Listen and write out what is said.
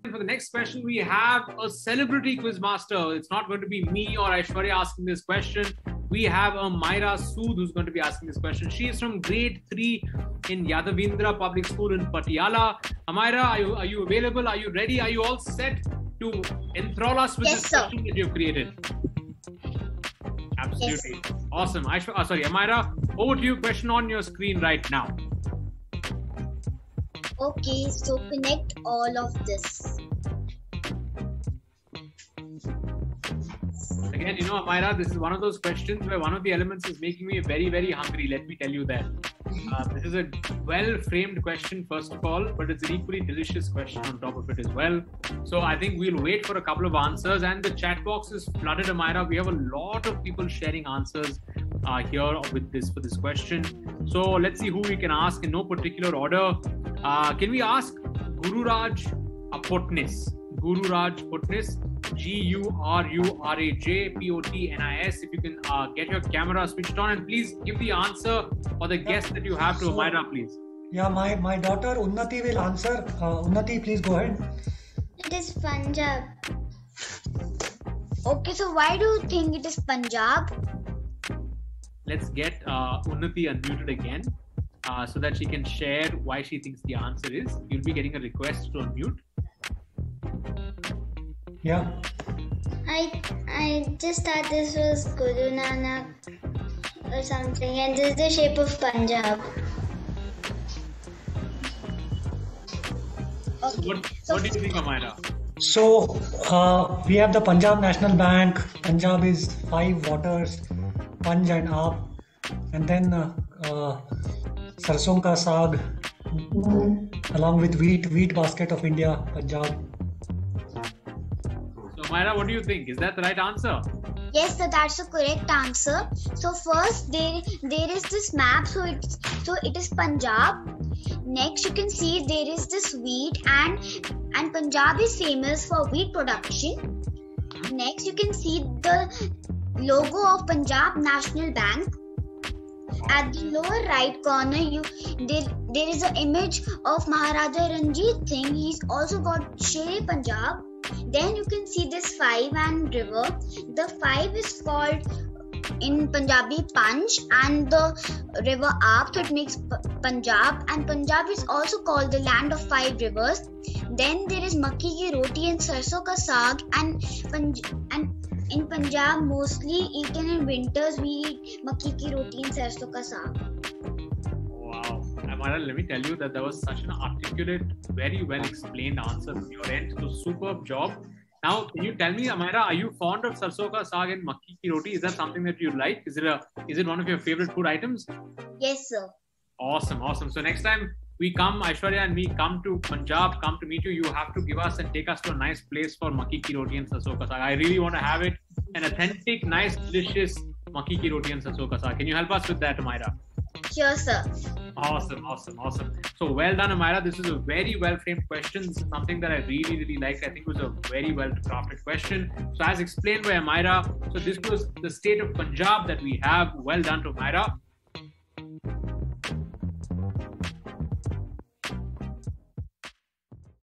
for the next question, we have a celebrity quiz master. It's not going to be me or Aishwarya asking this question. We have a Myra Sood who's going to be asking this question. She is from grade 3 in Yadavindra Public School in Patiala. Myra, are you available? Are you ready? Are you all set to enthrall us with this question that you've created? Absolutely. Yes. Awesome. Myra, over to you. Question on your screen right now. Okay, so connect all of this. Again, Myra, this is one of those questions where one of the elements is making me very, very hungry. Let me tell you that. This is a well-framed question, first of all, but it's an equally delicious question on top of it as well. So I think we'll wait for a couple of answers, and the chat box is flooded, Myra. We have a lot of people sharing answers here for this question. So let's see who we can ask in no particular order. Can we ask Gururaj Potnis? Gururaj Potnis, Gururajpotnis. If you can get your camera switched on, and please give the answer or the guess that you have to Myra, please. Yeah, my daughter Unnati will answer. Unnati, please go ahead. It is Punjab. Okay, so why do you think it is Punjab? Let's get Unnati unmuted again so that she can share why she thinks the answer is. You'll be getting a request to unmute. Yeah. I just thought this was Guru Nanak or something, and this is the shape of Punjab. Okay. What do you think, Myra? So we have the Punjab National Bank. Punjab is 5 waters, Panj and Aap, and then Sarson Ka Saag, along with wheat basket of India, Punjab. Myra, what do you think? Is that the right answer? Yes, so that's the correct answer. So first there is this map, so it is Punjab. Next you can see there is this wheat, and Punjab is famous for wheat production. Next you can see the logo of Punjab National Bank. At the lower right corner, there is an image of Maharaja Ranjit Singh. He's also got Sher Punjab. Then you can see this 5 and river. The 5 is called in Punjabi Panj, and the river Aap, so it makes Punjab. And Punjab is also called the land of 5 rivers. Then there is Makki ki roti and Sarson ka saag, and in Punjab mostly eaten in winters. We eat Makki ki roti and Sarson ka saag. Wow. Myra, let me tell you that there was such an articulate, very well explained answer from your end. So superb job. Now, can you tell me, Myra, are you fond of sarson ka saag and makki ki roti? Is that something that you like? Is it one of your favorite food items? Yes, sir. Awesome. So next time we come, Aishwarya and me come to Punjab, come to meet you, you have to give us and take us to a nice place for makki ki roti and sarson ka saag. I really want to have it. An authentic, nice, delicious makki ki roti and sarson ka saag. Can you help us with that, Myra? Sure, sir. Awesome. So well done, Myra. This is a very well-framed question. This is something that I really, really liked. I think it was a very well-crafted question. So as explained by Myra, so this was the state of Punjab that we have. Well done to Myra.